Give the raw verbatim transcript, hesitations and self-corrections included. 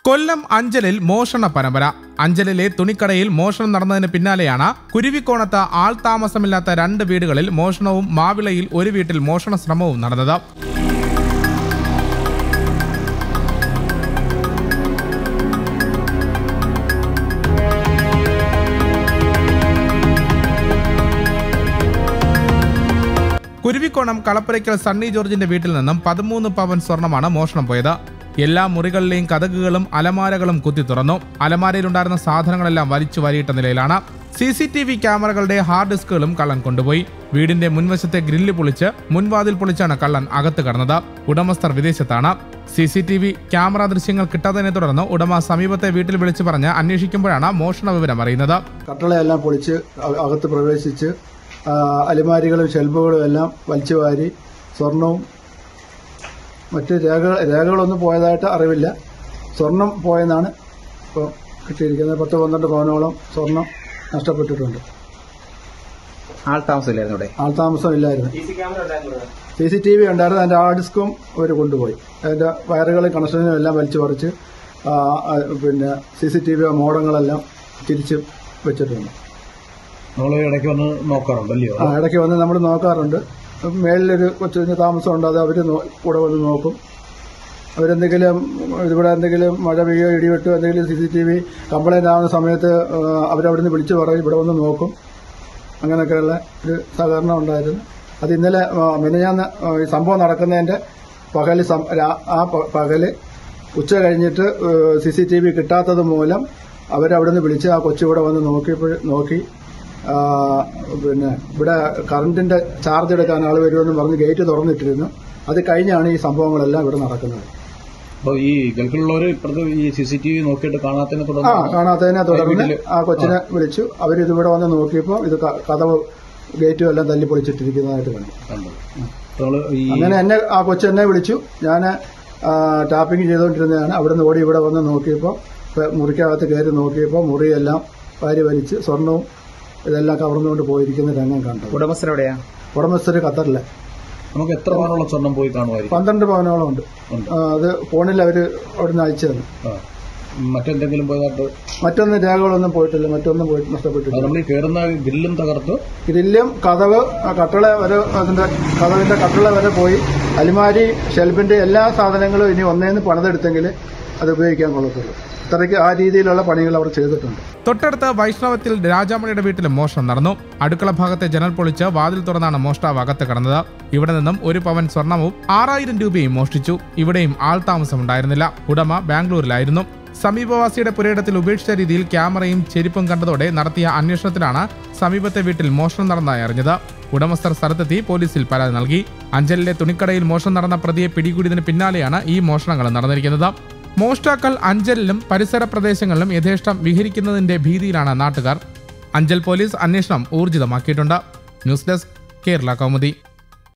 കൊല്ലം അഞ്ചലിൽ മോഷണ പരമ്പര. അഞ്ചലിലെ തുണിക്കടയിൽ മോഷണം നടന്നതിന് പിന്നാലെയാണ് കുരുവിക്കോണത്ത് ആൾ താമസമില്ലാത്ത രണ്ട് വീടുകളിൽ മോഷണവും മാവിളയിൽ ഒരു വീട്ടിൽ മോഷണ ശ്രമവും നടന്നത്. കുരുവിക്കോണം കളപ്പുരയ്ക്കൽ സണ്ണി ജോർജിന്റെ വീട്ടിൽ നിന്നും പതിമൂന്ന് പവൻ സ്വർണമാണ് മോഷണം പോയത്. എല്ലാ മുറികളിലെയും കതകുകളും അലമാരകളും കുത്തി തുറന്നു. അലമാരയിലുണ്ടായിരുന്ന സാധനങ്ങളെല്ലാം വലിച്ചു വാരിയിട്ട നിലയിലാണ്. സി സി ടി വി ക്യാമറകളുടെ ഹാർഡ് ഡിസ്കുകളും കള്ളൻ കൊണ്ടുപോയി. വീടിന്റെ മുൻവശത്തെ ഗ്രില്ല് പൊളിച്ച് മുൻവാതിൽ പൊളിച്ചാണ് കള്ളൻ അകത്ത് കടന്നത്. ഉടമസ്ഥർ വിദേശത്താണ്. C C T V camera ദൃശ്യങ്ങൾ കിട്ടാത്തതിനെ തുടർന്ന് ഉടമ സമീപത്തെ വീട്ടിൽ വിളിച്ചു പറഞ്ഞ് അന്വേഷിക്കുമ്പോഴാണ് മോഷണ വിവരം അറിയുന്നത്. കട്ടളയെല്ലാം പൊളിച്ച് അകത്ത് പ്രവേശിച്ച് അലമാരികളും ഷെൽഫുകളും എല്ലാം വലിച്ചു വാരി സ്വർണവും മറ്റ് രേഖകൾ രേഖകളൊന്നും പോയതായിട്ട് അറിവില്ല. സ്വർണം പോയെന്നാണ് ഇപ്പോൾ കിട്ടിയിരിക്കുന്നത്. പത്ത് പന്ത്രണ്ട് പവനോളം സ്വർണം നഷ്ടപ്പെട്ടിട്ടുണ്ട്. ആൾ താമസമില്ലായിരുന്നു ഇവിടെ ആൾ താമസം ഇല്ലായിരുന്നു. സി സി ടി വി ഉണ്ടായിരുന്നു. അതിന്റെ ഹാർഡ് ഡിസ്കും അവർ കൊണ്ടുപോയി. അതിന്റെ വയറുകളും കണക്ഷനും എല്ലാം വലിച്ചു പറിച്ച് പിന്നെ സി സി ടി വി മോഡങ്ങളെല്ലാം തിരിച്ച് വെച്ചിട്ടുണ്ട്. ഇടയ്ക്ക് വന്ന് നോക്കാറുണ്ടല്ലോ? ആ ഇടയ്ക്ക് വന്ന് നമ്മൾ നോക്കാറുണ്ട്. മേളിലൊരു കൊച്ചു താമസമുണ്ട്. അത് അവർ കൂടെ വന്ന് നോക്കും. അവരെന്തെങ്കിലും ഇവിടെ എന്തെങ്കിലും മഴ പെയ്യോ ഇടിവെട്ടോ എന്തെങ്കിലും C C T V complaint ആവുന്ന സമയത്ത് അവരവിടുന്ന് വിളിച്ചു പറയും, ഇവിടെ വന്ന് നോക്കും. അങ്ങനെയൊക്കെയുള്ള ഒരു സഹകരണം ഉണ്ടായിരുന്നു. അത് ഇന്നലെ മിനിഞ്ഞാന്ന് ഈ സംഭവം നടക്കുന്നതിന്റെ പകല് ആ പകല് ഉച്ച കഴിഞ്ഞിട്ട് സി സി ടി വി കിട്ടാത്തത് മൂലം അവരവിടുന്ന് വിളിച്ച് ആ കൊച്ചിവിടെ വന്ന് നോക്കിയപ്പോൾ നോക്കി പിന്നെ ഇവിടെ കറണ്ടിന്റെ ചാർജ് എടുക്കാൻ ആൾ വരുമെന്ന് പറഞ്ഞ് ഗേറ്റ് തുറന്നിട്ടിരുന്നു. അത് കഴിഞ്ഞാണ് ഈ സംഭവങ്ങളെല്ലാം ഇവിടെ നടക്കുന്നത്. അപ്പോൾ ഈ ഗൾഫിലുള്ളവർ ഇപ്പോഴത്തെ ഈ സി സി ടി വി നോക്കിയിട്ട് കാണാത്തതിനെ തുടർന്ന് ആ കാണാത്തതിനെ തുടർന്ന് ആ കൊച്ചിനെ വിളിച്ചു. അവരിതിവിടെ വന്ന് നോക്കിയപ്പോൾ ഇത് കതവ് ഗേറ്റും എല്ലാം തല്ലി പൊളിച്ചിട്ടിരിക്കുന്നതായിട്ട് കണ്ടു. അങ്ങനെ എന്നെ ആ കൊച്ചു എന്നെ വിളിച്ചു. ഞാൻ ടാപ്പിംഗ് ചെയ്തുകൊണ്ടിരുന്നതാണ്. അവിടുന്ന് ഓടി ഇവിടെ വന്ന് നോക്കിയപ്പോൾ മുറിക്കകത്ത് കയറി നോക്കിയപ്പോൾ മുറിയെല്ലാം വാരി വലിച്ച് സ്വർണവും ഇതെല്ലാം കവർന്നുകൊണ്ട് പോയിരിക്കുന്ന രംഗം കണ്ടു. ഉടമസ്ഥർ എവിടെയാ? ഉടമസ്ഥര് ഖത്തറിലെ. നമുക്ക് എത്ര പവനോളം സ്വർണം പോയി കാണുമായിരിക്കും? പന്ത്രണ്ട് പവനോളം ഉണ്ട്. അത് ഫോണിൽ അവര് അവിടുന്ന് അയച്ചു തന്നു. മറ്റെന്തെങ്കിലും പോയതായിട്ട്? മറ്റൊന്നും രേഖകളൊന്നും പോയിട്ടില്ല. മറ്റൊന്നും പോയിട്ട് നഷ്ടപ്പെട്ടില്ല. നമ്മൾ ഈ കയറുന്ന ഗ്രില്ലും തകർത്ത്? ഗ്രില്ലും കതവ് കട്ടള വരെ അതിന്റെ കതവിന്റെ കട്ടള വരെ പോയി. അലിമാരി ഷെൽഫിന്റെ എല്ലാ സാധനങ്ങളും ഇനി ഒന്നേന്ന് പണിതെടുത്തെങ്കിൽ അത് ഉപയോഗിക്കാൻ കൊള്ളത്തുള്ളൂ. ഇത്രയ്ക്ക് ആ രീതിയിലുള്ള പണികൾ അവർ ചെയ്തിട്ടുണ്ട്. തൊട്ടടുത്ത് വൈഷ്ണവത്തിൽ രാജാമണിയുടെ വീട്ടിലും മോഷണം നടന്നു. അടുക്കള ഭാഗത്തെ ജനൽ പൊളിച്ച് വാതിൽ തുറന്നാണ് മോഷ്ടാവ് അകത്ത് കടന്നത്. ഇവിടെ നിന്നും ഒരു പവൻ സ്വർണവും ആറായിരം രൂപയും മോഷ്ടിച്ചു. ഇവിടെയും ആൾ താമസം ഉണ്ടായിരുന്നില്ല. ഉടമ ബാംഗ്ലൂരിലായിരുന്നു. സമീപവാസിയുടെ പുരയിടത്തിൽ ഉപേക്ഷിച്ച രീതിയിൽ ക്യാമറയും ചെരുപ്പും കണ്ടതോടെ നടത്തിയ അന്വേഷണത്തിലാണ് സമീപത്തെ വീട്ടിൽ മോഷണം നടന്നതായി അറിഞ്ഞത്. ഉടമസ്ഥർ സ്ഥലത്തെത്തി പോലീസിൽ പരാതി നൽകി. അഞ്ചലിലെ തുണിക്കടയിൽ മോഷണം നടന്ന പ്രതിയെ പിടികൂടിയതിന് പിന്നാലെയാണ് ഈ മോഷണങ്ങൾ നടന്നിരിക്കുന്നത്. മോഷ്ടാക്കൾ അഞ്ചലിലും പരിസര പ്രദേശങ്ങളിലും യഥേഷ്ടം വിഹരിക്കുന്നതിന്റെ ഭീതിയിലാണ് നാട്ടുകാർ. അഞ്ചൽ പോലീസ് അന്വേഷണം ഊർജിതമാക്കിയിട്ടുണ്ട്. News desk Kerala Kaumudi.